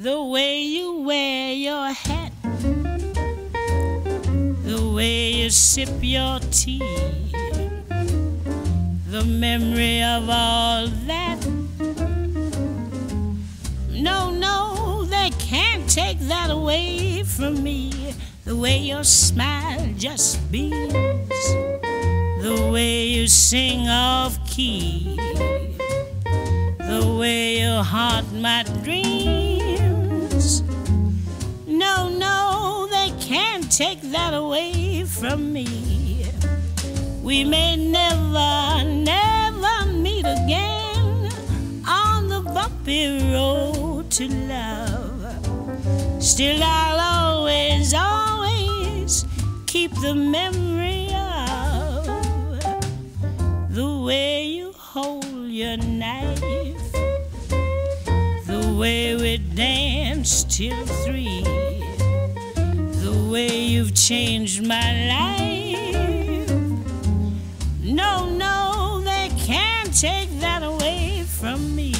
the way you wear your hat, the way you sip your tea, the memory of all that. No, no, they can't take that away from me. The way your smile just beams, the way you sing off key, the way you haunt my dreams. No, no, they can't take that away from me. We may never, never meet again on the bumpy road to love. Still I'll always, always keep the memory of the way you hold your knife, the way we danced till 3, the way you've changed my life. No, no, they can't take that away from me.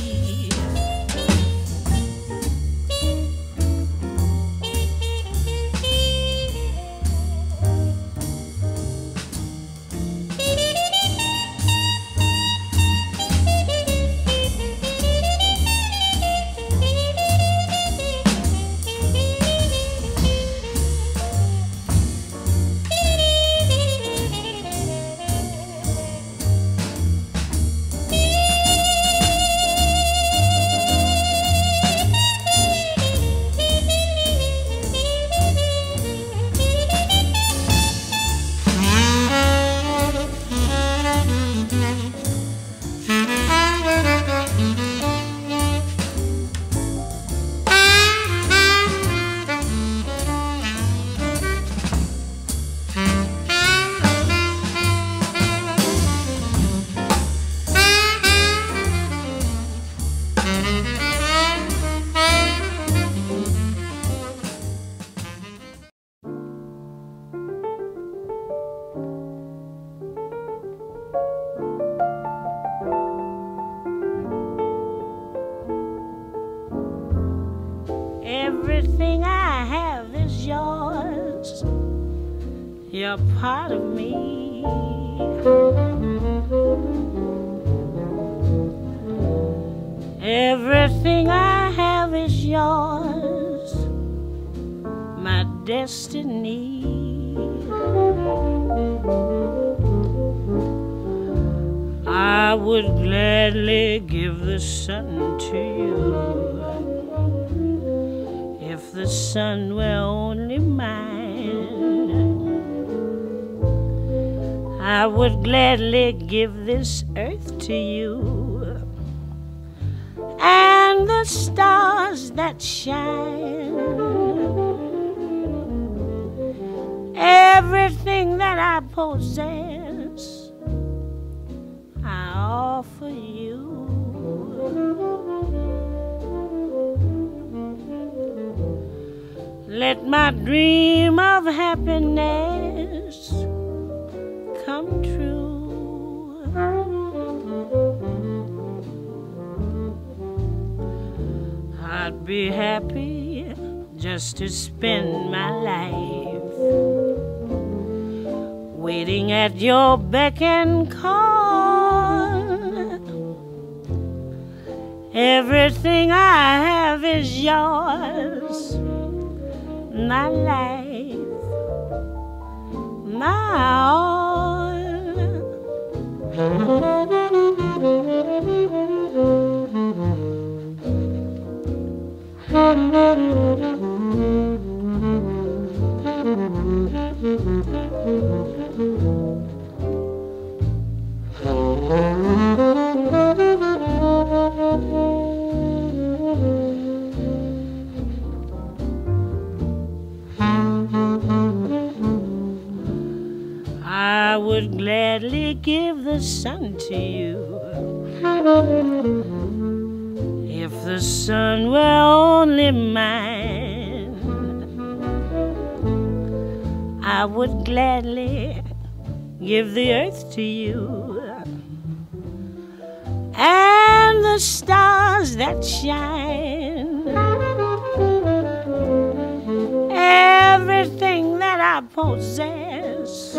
Everything I have is yours. You're part of me. Everything I have is yours, my destiny. I would gladly give the sun to you if the sun were only mine. I would gladly give this earth to you and the stars that shine. Everything that I possess, I offer you. Let my dream of happiness come true. I'd be happy just to spend my life waiting at your beck and call. Everything I have is yours, my life, my all. I would gladly give the sun to you if the sun were only mine. I would gladly give the earth to you and the stars that shine. possess,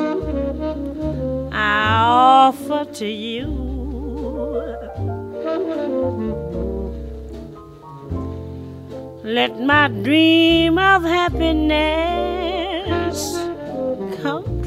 I offer to you. Let my dream of happiness come